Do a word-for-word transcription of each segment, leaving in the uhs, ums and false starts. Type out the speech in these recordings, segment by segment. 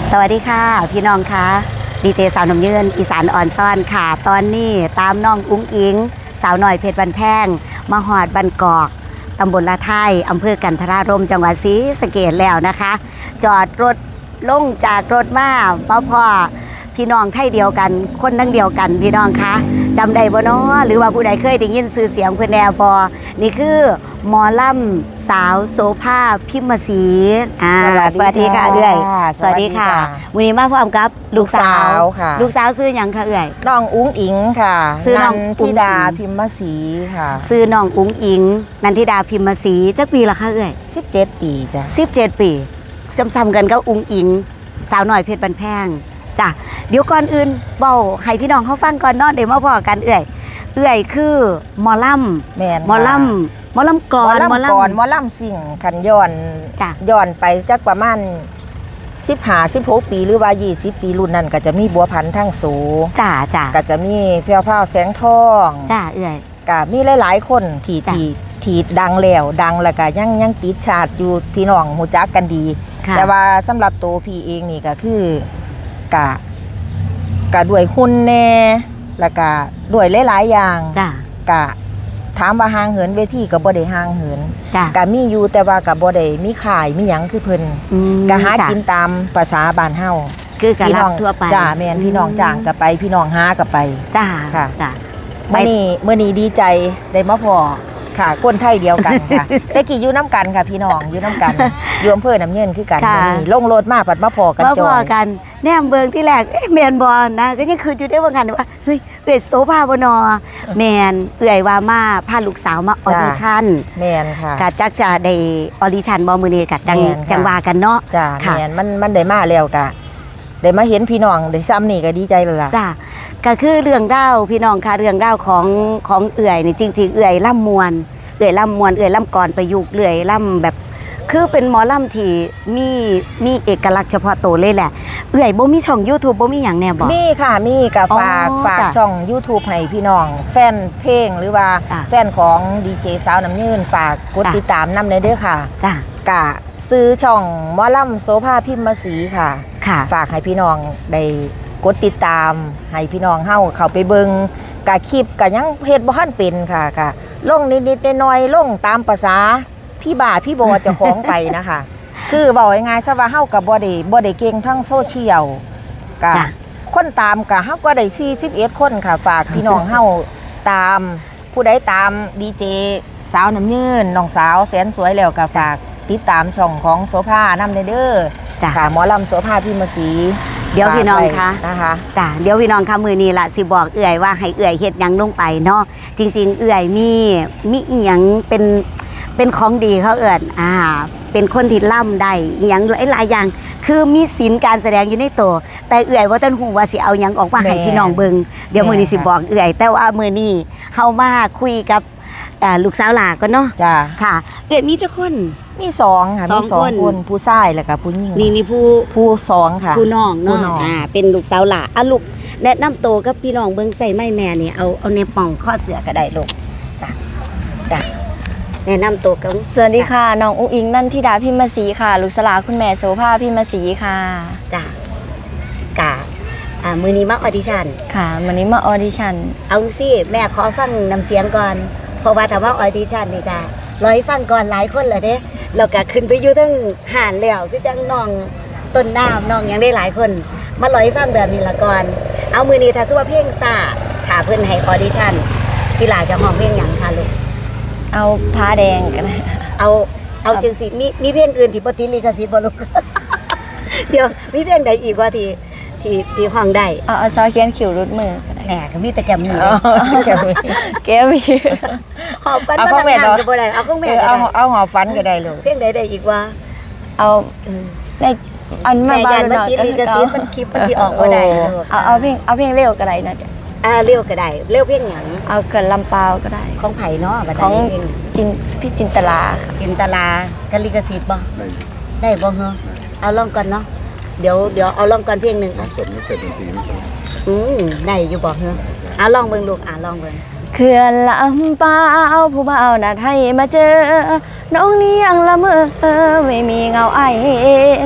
สวัสดีค่ะพี่น้องคะดีเจสาวน้ำยืนอีสานอ่อนซ่อนค่ะตอนนี้ตามน้องอุ้งอิงสาวหน่อยเพชรบันแพงมาหอดบันกอกตำบลละไทยอำเภอกันทรารมจังหวัดศรีสะเกษแล้วนะคะ จอดรถลงจากรถมาพ่อพ่อพี่น้องไทยเดียวกันคนทั้งเดียวกันพี่น้องคะจำได้บ่เนาะหรือว่าผู้ใดเคยได้ยินชื่อเสียงเพื่อนแนวบอนี่คือหมอลำสาวโสภาพิมศรีอ่าสวัสดีค่ะเอื้อยสวัสดีค่ะวันนี้มาพร้อมกับลูกสาวค่ะลูกสาวซื้อหยังคะเอื้อยน้องอุ้งอิงค่ะซื้อน้องธิดาพิมศรีค่ะซื้อน้องอุ้งอิงนันทิดาพิมศรีจักปีละคะเอื้อยสิบเจ็ดปีจ้ะสิบเจ็ดปีซ้ำๆกันกับอุ้งอิงสาวหน่อยเพชรบันแพงจ้ะเดี๋ยวก่อนอื่นเบาให้พี่น้องเขาฟังก่อนเนาะเดี๋ยวมาพอกันเอื่อยเอื่อยคือหมอลำแม่นหมอลำหมอลำก่อนหมอลำก่อนหมอลำสิ่งขันย้อนย้อนไปจักประมาณสิบห้าสิบหกปีหรือว่ายี่สิบปีรุ่นนั้นก็จะมีบัวพันธุ์ทั้งสูจ้าจ้าก็จะมีเพียวเผาแสงทองจ้าเอื่อยก็มีหลายๆคนที่ที่ที่ดังแล้วดังแล้วก็ยังยังติดชาติอยู่พี่น้องหูจักกันดีแต่ว่าสำหรับตัวพี่เองนี่ก็คือกะกะด้วยหุ่นแน่แล้วก็ด้วยหลายๆอย่างกะถามว่าห่างเหินเวทีกับบ่ได้ห่างเหินกะมีอยู่แต่ว่ากับบ่ได้มีขายมีหยังคือเพิ่นกะหากินตามภาษาบ้านเฮาคือกะรับทั่วไปจ้าแม่นพี่น้องจ้างก็ไปพี่น้องหาก็ไปจ้าค่ะจ้าเมื่อนี้เมื่อนี้ดีใจได้มาพอค่ะคนไทยเดียวกันค่ะแต่กี่อยู่น้ำกันค่ะพี่น้องอยู่น้ำกันอยู่อำเภอน้ำเงินคือกันนี่ลงรถมาปัดมาพอกันจอยมาพอกันแนมเบิงที่แรกเอ๊ะแมนบอลนะก็ยังคืออยู่ได้ว่ากันว่าเฮ้ยเอื่อยโซภาบนอแมนเอื่อยว่ามาพาลูกสาวมาออดิชั่นแมนค่ะกัดจักจะได้ออดิชั่นบอมือเนกัดจังจังว่ากันเนาะจ้าแมนมันมันได้มาแล้วกะได้มาเห็นพี่น้องได้ซ้ำนี่ก็ดีใจแล้วล่ะจ้าก็คือเรื่องเล่าพี่น้องค่ะเรื่องเล่าของของเอื่อยนี่จริงๆเอื่อยล่ำมวลเอื่อยล่ำมวลเอื่อยล่ำก่อนประยุกต์เอื่อยล่ำแบบคือเป็นหมอล่ำที่มีมีเอกลักษณ์เฉพาะตัวเลยแหละเอื่อยบ่มีช่อง YouTube บ่มีอย่างแน่บอกมีค่ะมีกับฝากฝากช่อง YouTube ให้พี่น้องแฟนเพลงหรือว่าแฟนของดีเจสาวน้ำยืนฝากกดติดตามนำได้เด้อค่ะจ้ะกะซื้อช่องหมอล่ำโสภาพิมศรีค่ะฝากให้พี่น้องได้กดติดตามให้พี่น้องเฮาเข้าไปเบิ่งกะคลิปกะยังเฮ็ดบ่ทันเป็นค่ะค่ะลงนิดๆน้อยๆลงตามภาษาพี่บ่าพี่บอจะคล้องไปนะคะคือบอกง่ายๆซะว่าเฮากับบ่ได้บ่ได้เก่งทั้งโซเชียลกะคนตามกะเฮาก็ได้สี่สิบเอ็ดคนค่ะฝากพี่น้องเฮาตามผู้ใดตามดีเจสาวน้ำยืนน้องสาวแสนสวยแล้วก็ฝากติดตามช่องของโสภานำเด้อค่ะหมอลำโสภาพิมศรีเดี๋ยวพี่น้องคะนะคะจ้ะเดี๋ยวพี่น้องคะมือนี้ละสิบอกเอื่อยว่าให้เอื่อยเฮ็ดยังลงไปเนาะจริงๆเอื่อยมีมีอีหยังเป็นเป็นของดีเขาเอื่อยอ่าเป็นคนที่ล่ำได้อีหยังหลายอย่างคือมีศิลป์การแสดงอยู่ในตัวแต่เอื่อยว่าต้นหูว่าสิเอาหยังออกมาให้พี่น้องเบิ่งเดี๋ยวมือนี้สิบอกเอื่อยแต่ว่ามือนี้เฮามาคุยกับลูกสาวหลาก็เนาะจ้าค่ะเอื่อยมีเจ้าคนมีสองค่ะมีสองคนผู้ชายแล้วก็ผู้หญิงนี่นี่ผู้ผู้สองค่ะผู้น้องเนาะอ่าเป็นลูกสาวหล่าอ่ะลูกแนะนำโตกับพี่น้องเบิ้งใส่ไม้แม่นี่เอาเอาในป่องข้อเสือก็ได้ลูกจ้ะจ้ะแนะนำโตกับสวัสดีค่ะน้องอุ้งอิงนันทิดาพิมศรีค่ะลูกสลาคุณแม่โสภาพิมศรีค่ะจ้ะกะอ่ามือนี้มาออดิชั่นค่ะมือนี้มาออดิชั่นเอาสิแม่ขอฟังน้ำเสียงก่อนเพราะว่าถ้าว่าออดิชั่นนี่จ้ะร้อยฟังก่อนหลายคนเลยเด้เราก็ขึ้นไปอยู่ทั้งห่านแล้วพี่จังน้องต้นน้ำน้องยังได้หลายคนมาลอยฟังแบบนี้ละก่อนเอามือนี้ถ้าสู้ว่าเพลงซาถ้าเพื่อนให้ออดิชั่นพี่หลาจะห้องเพลงอย่างค่ะลูกเอาผ้าแดงกันเอาเอาจริงสิมีมีเพลงอื่นที่ปฏิลิขสิทธิ์บ่ลูกเดี๋ยวมีเพลงใดอีกว่าที่ที่ที่ห้องได้เอาเอาซอเขียนขิวรุดมือแหมก็มีแต่แก้มมือแก้มมือแก้มมือหอบฟันเอาข้องแม่ก็บ่ได้เอาข้องแม่เอาเอาหอบฟันก็ได้ลูกเพลงใดได้อีกว่าเอาได้อันมาบ้านมันติดลิขสิทธิ์มันคลิปมันสิออกบ่ได้เอาเอาเพลงเอาเพลงเร็วก็ได้นะจ๊ะอ่าเร็วก็ได้เร็วเพลงหยังเอาเกิดลำเปล่าก็ได้ของไผ่เนาะของจินพี่จินตลาจินตลากับลิขสิทธิ์บ่ได้บ่เหรอเอาลองก่อนเนาะเดี๋ยวเดี๋ยวเอาลองก่อนเพลงหนึ่งสดไม่เสร็จดนตรีไม่ใช่อืมได้อยู่บ่เหรออ่ะลองเบิ่งลูกอ่ะลองเบิ่งเขื่อนลำเปล่าผู้บ่าวนัดให้มาเจอน้องนี้ยังละเมอไม่มีเงาไอเอ็น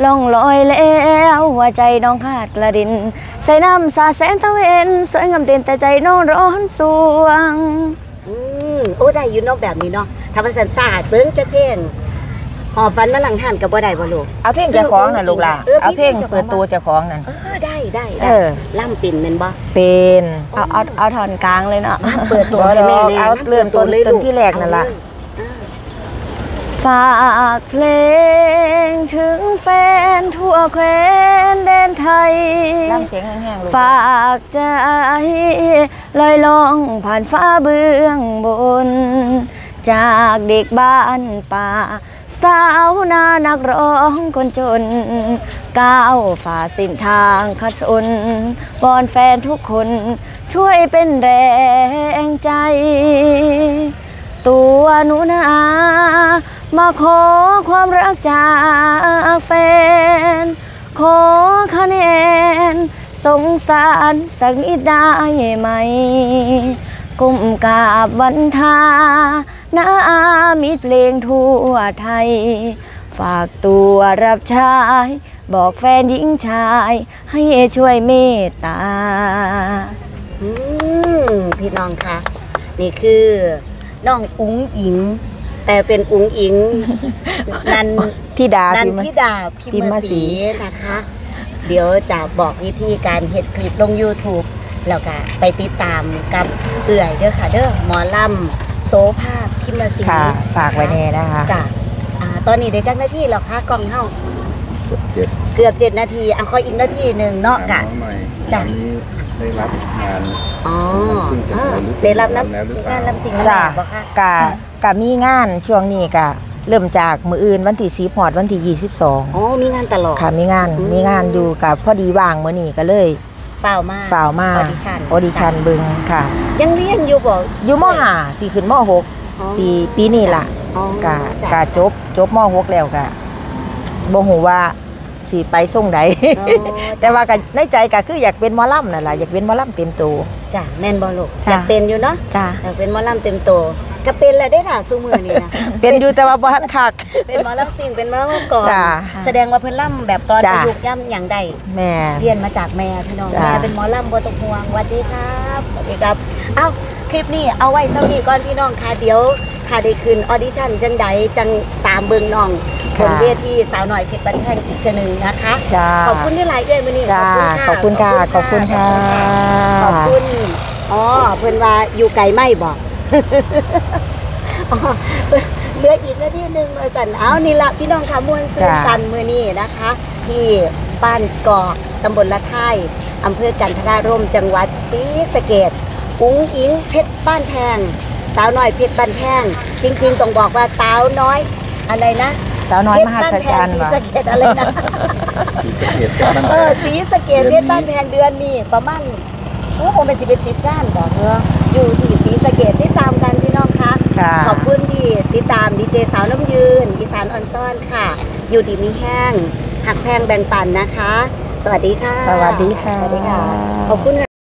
ล่องลอยแล้วหัวใจน้องขาดกระดินใส่น้ำสาแสนตะเวนสวยงามเด่นแต่ใจน้องร้อนสวงอืมโอ้ได้อยู่นอกแบบนี้เนาะทำภาษาศาสตร์เบิ้งจะเพลงหอฟันมาหลังหันกับบ่ได้บ่ลูกเอาเพลงเจ้าของน่ะลูกล่ะเอาเพลงเปิดตัวเจ้าของนั่นเออได้ได้ได้ล่ำปิ่นเป็นบ่เป็นเอาเอาเอาถอนกลางเลยเนาะเปิดตัวให้แม่เลยเอาเริ่มต้นต้นที่แรกนั่นล่ะฝากเพลงถึงแฟนทั่วแคว้นแดนไทยน้ำเสียงแห้งๆลูกฝากใจลอยล่องผ่านฟ้าเบื้องบนจากเด็กบ้านป่าสาวนานักร้องคนจนก้าวฝ่าเส้นทางขัดสนบอนแฟนทุกคนช่วยเป็นแรงใจตัวหนูนามาขอความรักจากแฟนขอคะแนนสงสารสักนิดได้ไหมก้มกราบวันทาน้ามิตรเพลงทั่วไทยฝากตัวรับใช้บอกแฟนหญิงชายให้ช่วยเมตตาอืมพี่น้องคะนี่คือน้องอุ๋งอิงแต่เป็นอุ๋งอิงนันทิดานันทิดาพิมพ์ศรีนะคะเดี๋ยวจะบอกวิธีการเฮ็ดคลิปลง YouTube แล้วก็ไปติดตามกับเอื่อยเด้อค่ะเด้อหมอลำโสภาพิมพ์ศรีค่ะฝากไว้แน่นะคะจ้ะตอนนี้ได้จักนาทีแล้วค่ะกล้องเฮาเกือบเจ็ดนาทีเอาขออีกนาทีหนึ่งเนาะกะจ้ะได้รับงานอ๋อได้รับน้ำงานลำสิงจ้ะกะกะมีงานช่วงนี้กะเริ่มจากมืออื่นวันที่สี่พอดวันที่ยี่สิบสองอ๋อมีงานตลอดค่ะมีงานมีงานอยู่กับพอดีว่างมื้อนี้ก็เลยฝ่าวมาฝ่าวมาออดิชั่นออดิชั่นบึงค่ะยังเรียนอยู่บ่อยู่ม.ห้าสิขึ้นม.หกปีปีนี้ล่ะกะกะจบจบม.หกแล้วกะบ่ฮู้ว่าสิไปส่งใดแต่ว่าก็ในใจก็คืออยากเป็นหมอลำนั่นล่ะอยากเป็นหมอลำเต็มตัวจ้ะแม่นบ่ลูกอยากเป็นอยู่เนาะจ้ะอยากเป็นหมอลำเต็มตัวก็เป็นแล้วได้ถ่าซุมื้อนี่นะเป็นอยู่แต่ว่าบ่ทันคักเป็นหมอลำซิ่งเป็นหมอลำกลอนแสดงว่าเพิ่นลำแบบกลอนประยุกต์ย่ำอย่างใดแม่เรียนมาจากแม่พี่น้องแม่เป็นหมอลำบ่ต้องห่วงสวัสดีครับสวัสดีครับเอ้าคลิปนี้เอาไว้เท่านี้ก่อนพี่น้องค่ะเดี๋ยวถ้าได้ขึ้นออดิชั่นจังใดจังตามเบิ่งน้องบนเวทีสาวหน่อยเพชรบันแท่งอีกคนหนึ่งนะคะขอบคุณที่ไลฟ์ด้วยมื้อนี้ขอบคุณค่ะขอบคุณค่ะขอบคุณอ๋อเพิ่นว่าอยู่ไกลไม่บอกเหลืออีกนาทีหนึ่งเลยกันเอานี่ละพี่น้องค่ะมวลซื้อกันมื้อนี้นะคะที่บ้านกอกตำบลละไท่อำเภอกันทราร่มจังหวัดศรีสะเกษอุ๋งอิงเพชรบ้านแพงสาวน้อยเพชรบ้านแพงจริงๆต้องบอกว่าสาวน้อยอะไรนะสาวน้อยมหัศจรรย์ศรีสะเกษอะไรนะเออศรีสะเกษเพชรบ้านแพงเดือนนี้ประมาณโอ้คงเป็นสิบเป็นสิบด้านบอกเอออยู่ที่ศรีสะเกษติดตามกันพี่น้องคะขอบคุณที่ติดตามดีเจสาวน้ำยืนอีสานออนซ่อนค่ะอยู่ดีมีแห้งหักแพงแบ่งปันนะคะสวัสดีค่ะสวัสดีค่ะสวัสดีค่ะขอบคุณ